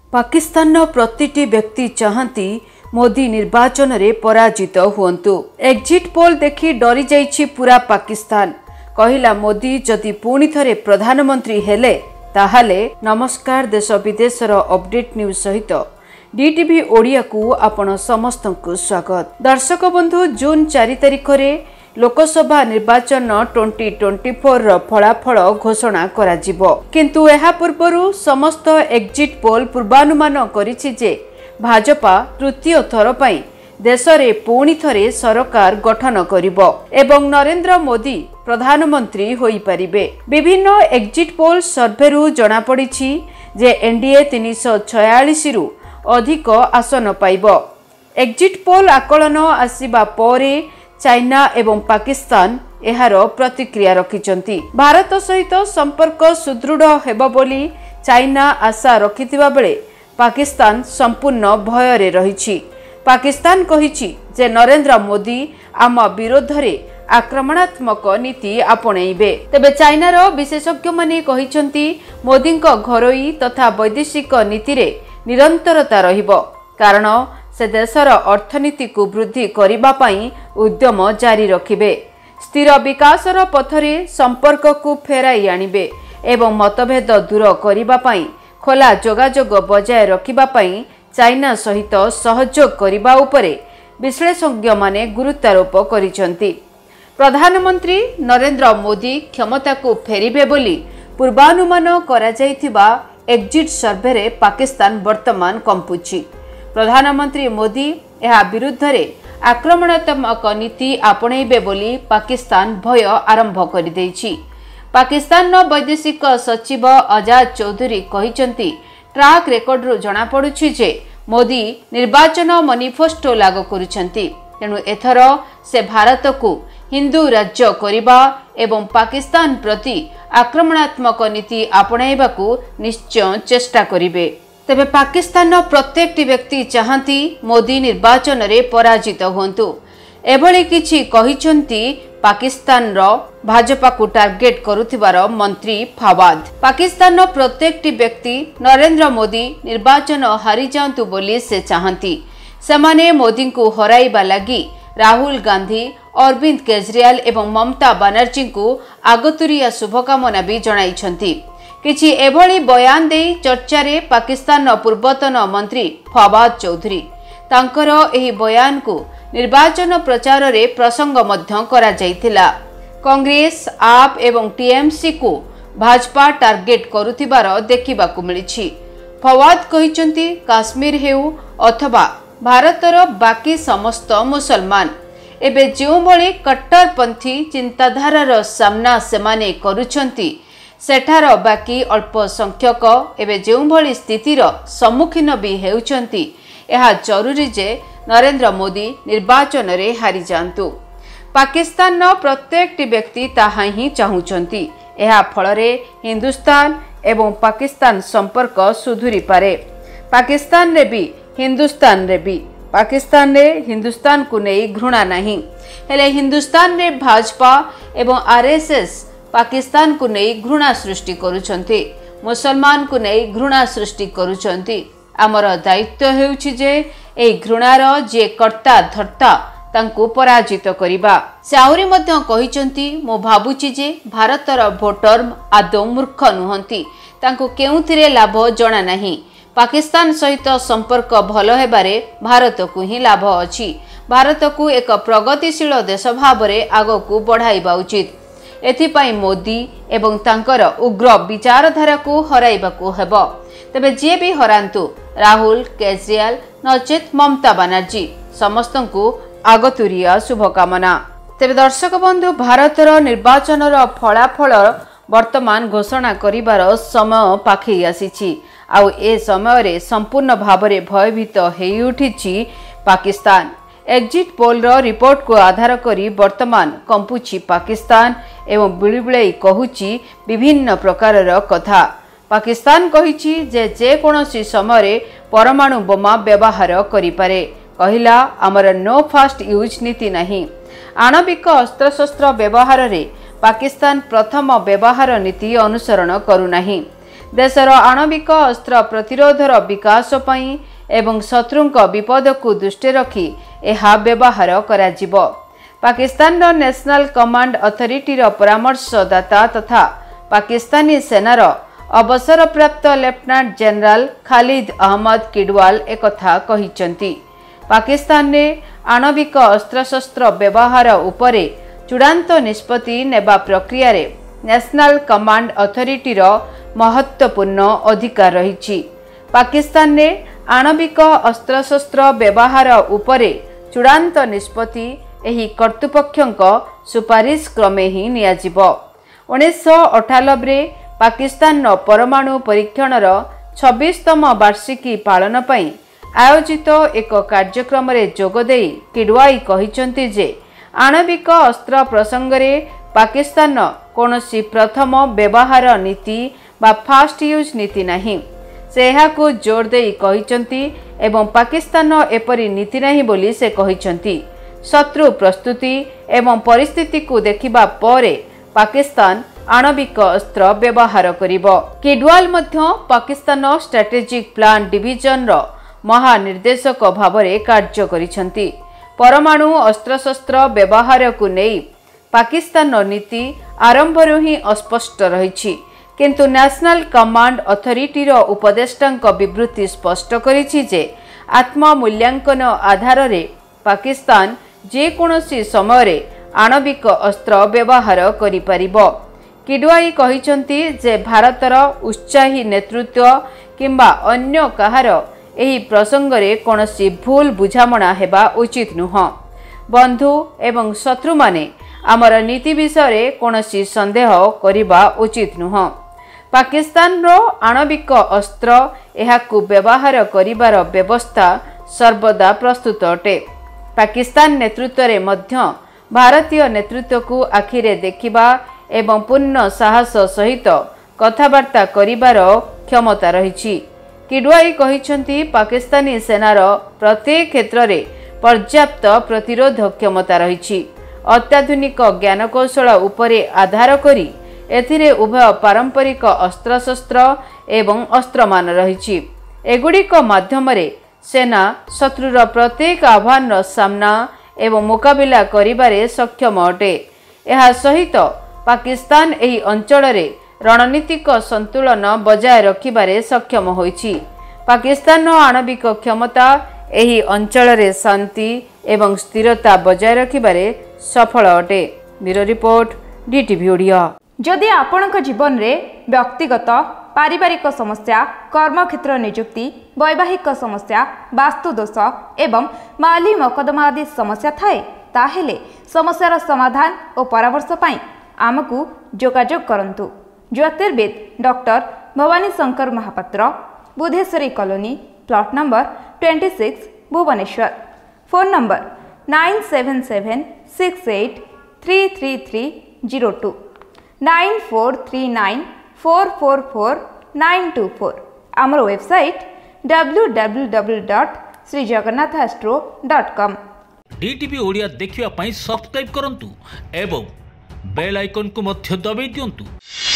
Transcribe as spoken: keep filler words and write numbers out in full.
पाकिस्तान प्रतिटी व्यक्ति चाहती मोदी निर्वाचन रे पराजित हुअन्तु। एग्जिट पोल देखि डरी जाइछि पूरा पाकिस्तान। कहिला मोदी जदि पुणी थरे प्रधानमंत्री हेले ताहाले। नमस्कार, देश विदेशर अपडेट न्यूज सहित डीटीवी ओडिया को आपण समस्तंकु स्वागत। दर्शक बंधु, जून चार तारिख रे लोकसभा निर्वाचन ट्वेंटी ट्वेंटी फोर रो फलाफल घोषणा करा जिवो, किंतु एहा पूर्वरु समस्त एग्जिट पोल पूर्वानुमान करिछि जे भाजपा तृतीय थर पई देश रे पुणी थरे सरकार गठन करिवो एवं नरेंद्र मोदी प्रधानमंत्री होई परिबे। विभिन्न एग्जिट पोल सर्वेरु जणा पड़िछि जे एनडीए तीन सौ छियालीस रु अधिक आसन पाइबो। एग्जिट पोल आकलन आसिबा परे चाइना एवं पाकिस्तान एहार प्रतिक्रिया रखिचंती। भारत सहित संपर्क सुदृढ़ हेबो बोली चाइना आशा रखिथिबा बेले पाकिस्तान संपूर्ण भय रे रहिछि। पाकिस्तान कहिछि जे नरेंद्र मोदी आम विरोध रे आक्रमणात्मक नीति आपणैबे। तेबे चाइनार विशेषज्ञ माने कहिचंती मोदी को घरोई तथा वैदेशिक नीति रे निरंतरता रहिबो, कारण से देशर अर्थनीति को वृद्धि करिबा पई उद्यम जारी रखिबे। स्थिर विकासर पथरे संपर्क को फेराई आनिबे एवं मतभेद दूर करिबा पई खोला जोगाजोग बजाय रखिबा पई चाइना सहित सहयोग करिबा उपरे विश्लेषज्ञ माने गुरुत्वारोप करिसंती। प्रधानमंत्री नरेंद्र मोदी क्षमता को फेरिबे बोली पूर्वानुमान करा जायथिबा एग्जिट सर्वे रे पाकिस्तान वर्तमान कंपुची। प्रधानमंत्री मोदी यह विरुद्ध रे आक्रमणात्मक नीति आपणैबे बोली पाकिस्तान भय आरंभ कर देछि। पाकिस्तान वैदेशिक सचिव आजाद चौधरी कहिसंती ट्रैक रेकर्ड रु जणा पडुछि जे मोदी निर्वाचन मैनिफेस्टो लागू करुछंती, तेणु एथर से भारत को हिंदू राज्य करिबा एवं पाकिस्तान प्रति आक्रमणात्मक नीति आपणाइबाकू निश्चय चेष्टा करिबे। तेबे पाकिस्तान प्रत्येक व्यक्ति चाहती मोदी निर्वाचन रे पराजित हुअन्तु। एभली किछि कहिसंती पाकिस्तान रो भाजपा को टार्गेट करुथिबार मंत्री फवाद। पाकिस्तान प्रत्येक व्यक्ति नरेंद्र मोदी निर्वाचन हारि जांतु बोली से चाहती। सेमाने मोदी को हराइबा लागि राहुल गांधी, अरविंद केजरीवाल एवं ममता बनर्जी को आगतुरिया शुभकामना भी जणाइछंती। किछि एभली बयान दे चर्चा रे पाकिस्तान पूर्वतन मंत्री फवाद चौधरी तांकर एही बयान को निर्वाचन प्रचार रे प्रसंग मध्य करा जायतिला। कांग्रेस, आप एवं टीएमसी को भाजपा टार्गेट करुथिबार देखिबाकू मिलिछि। फवाद कहिसंती काश्मीर हेउ अथवा भारतर बाकी समस्त मुसलमान एबे जो भली कट्टरपंथी चिंताधारार सामना सेमाने करुछंती सेठार बाकी अल्प संख्यक एबे जो भली स्थितिर सम्मुखीन भी हेउछंती, एहा जरूरी जे नरेंद्र मोदी निर्वाचन रे हारि जांतु। पाकिस्तान प्रत्येक व्यक्ति ताहा ही चाहुछंती। एहा फलरे हिंदुस्तान एवं पाकिस्तान संपर्क सुधुरी पारे। पाकिस्तान रे भी हिंदुस्तान रे भी पाकिस्तान रे हिंदुस्तान को नहीं घृणा नहीं, हेले हिंदुस्तान रे भाजपा एवं आरएसएस पाकिस्तान को नहीं घृणा सृष्टि करुछंती, मुसलमान को नहीं घृणा सृष्टि करुछंती। आमर दायित्व हेउछि जे एई घृणार जे कर्ता धर्ता तांको पराजित करिबा। से आउरी मध्य कहिसंती मो भाबुछि जे भारतर भोटर आदौ मूर्ख नुहंती, तांको केउथिरे लाभ जणा नाही। पाकिस्तान सहित संपर्क भल हेबारे भारत को ही लाभ अछि। भारत को एक प्रगतिशील देश भाबरे आगकू बढ़ाइबा उचित। एथिपाई मोदी एवं तांकर उग्र विचारधारा को हराइबाकू हेबो। तबे जे भी हरांतु राहुल, केजरीवाल नचेत ममता बनर्जी समस्तंकू आगतुरिया शुभकामना। तेबे दर्शक बंधु, भारतर निर्वाचनर फलाफल वर्तमान घोषणा करिबार समय पाखई आसीछि। आउ ए समय रे संपूर्ण भावरे भयभीत हेई उठिछि पाकिस्तान। एग्जिट पोल रो रिपोर्ट को आधार करी वर्तमान कंपुछि पाकिस्तान एवं बिळबिळई कहुछि विभिन्न प्रकारर कथा। पाकिस्तान कहिछि जे जे कोनोसी समय रे परमाणु बोमा व्यवहार करि पारे। कहिला हमर नो फास्ट यूज नीति नहीं। आणविक अस्त्रशस्त्र व्यवहार रे पाकिस्तान प्रथम व्यवहार नीति अनुसरण करू नहीं। देशर आणविक अस्त्र प्रतिरोधर विकास पई एवं शत्रुंक विपद को दृष्टि रखी यह व्यवहार कराजिबो। पाकिस्तान नेशनल कमांड अथॉरिटी परामर्शदाता तथा पाकिस्तानी सेनार अवसरप्राप्त लेफ्टिनेंट जनरल खालिद अहमद किडवाल एकथा कहिसेंती। पाकिस्तान ने आणविक अस्त्रशस्त्र व्यवहार उपरे चूड़ांत निष्पत्ति नेबा प्रक्रिया रे नेशनल कमांड अथॉरिटी महत्वपूर्ण अधिकार रही। पाकिस्तान ने आणविक अस्त्रशस्त्र व्यवहार उपरे चूड़ांत निष्पत्ति एही कर्तृपक्षक सुपारिश क्रमे ही नियाजिबो। उन्नीस सौ अठानबे पाकिस्तान परमाणु परीक्षणर छब्बीसतम वार्षिकी पालन पई आयोजित एक कार्यक्रम रे जोगदेई किडवाई कहिसेंती जे आणविक अस्त्र प्रसंग रे पाकिस्तान कोनोसी प्रथम व्यवहार नीति बा फास्ट यूज नीति नहीं। से एहाकु जोर देई कहिसेंती एवं पाकिस्तान एपरी नीति नहीं बोली से कहिसेंती। शत्रु प्रस्तुति एवं परिस्थिति को देखिबा परे पाकिस्तान आणविक अस्त्र व्यवहार करिबो। किडवाल मध्य पाकिस्तान स्ट्रेटेजिक प्लान डिविजन रो महानिर्देशक भावरे कार्य करिसेंती। परमाणु अस्त्रशस्त्र व्यवहार को नहीं पाकिस्तान नीति आरंभरू ही अस्पष्ट रही, किंतु नेशनल कमांड अथॉरिटी रो उपदेष्टांक विवृत्ति स्पष्ट करिछि जे आत्ममूल्यांकन आधार रे पाकिस्तान जे कोनोसी समय रे आणविक अस्त्र व्यवहार करि परिबो। किडवाई कहिसेंती जे भारतर उत्साही नेतृत्व किंबा अन्य कहार एही प्रसंग रे कोनोसी भूल बुझामणा हेबा उचित नुह। बंधु एवं शत्रु माने आमर नीति विषय रे कोनोसी संदेह करिबा उचित नुह। पाकिस्तान रो आणविक अस्त्र एहाकु व्यवहार करिबार व्यवस्था सर्वदा प्रस्तुत अटे। पाकिस्तान नेतृत्व रे मध्य भारतीय नेतृत्व को आखिरे देखिबा एवं पूर्ण साहस सहित कथबार्ता करिबार क्षमता रही। किडवाई कहिसेंती पाकिस्तानी सेनार प्रत्येक क्षेत्र रे पर्याप्त प्रतिरोध क्षमता रही। अत्याधुनिक ज्ञानकौशल उपरे आधार करी एथिरे उभय पारंपरिक अस्त्रशस्त्र एवं अस्त्रमान रही। एगुड़िक माध्यम सेना शत्रुर प्रत्येक आह्वान सामना एवं मुकाबिला करिबारे सक्षम अटे। एहा सहित पाकिस्तान एही अंचल रे रणनीतिक संतुलन बजाय रखिबारे सक्षम होइछि। पाकिस्तान आणविक क्षमता एही अंचल रे शांति एवं स्थिरता बजाय रखिबारे सफल अटे। Bureau report DTV Odia. जदि आपणक जीवन रे व्यक्तिगत पारिवारिक समस्या, कर्मक्षेत्र नियुक्ति, वैवाहिक समस्या, वास्तुदोष एवं माली मकदमा आदि समस्या थाए ताहेले समस्यार समाधान और परामर्श पाई आमको जोगाजोग करंतु। ज्योतिर्विद doctor Bhabani Shankar Mahapatra, Budheswari colony, plot number छब्बीस, Bhubaneswar. Phone number nine seven seven six eight three three three zero two nine four three nine four four four nine two four. आमर website W W W dot Shri Jagannath astro dot com. DTV Odia देखिवा पाई subscribe करंतु एवं bell icon को मध्य दबाई दियंतु।